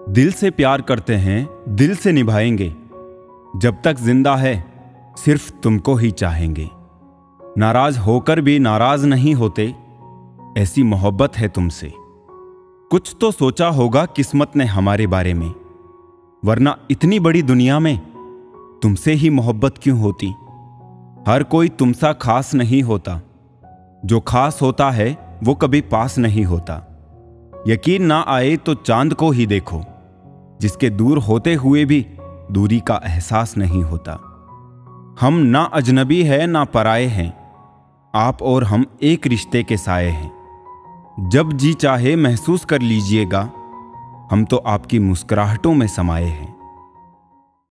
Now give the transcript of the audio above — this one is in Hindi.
दिल से प्यार करते हैं, दिल से निभाएंगे। जब तक जिंदा है सिर्फ तुमको ही चाहेंगे। नाराज होकर भी नाराज नहीं होते, ऐसी मोहब्बत है तुमसे। कुछ तो सोचा होगा किस्मत ने हमारे बारे में, वरना इतनी बड़ी दुनिया में तुमसे ही मोहब्बत क्यों होती। हर कोई तुमसा खास नहीं होता, जो खास होता है वो कभी पास नहीं होता। यकीन ना आए तो चांद को ही देखो, जिसके दूर होते हुए भी दूरी का एहसास नहीं होता। हम ना अजनबी है ना पराए हैं, आप और हम एक रिश्ते के साए हैं। जब जी चाहे महसूस कर लीजिएगा, हम तो आपकी मुस्कुराहटों में समाये हैं।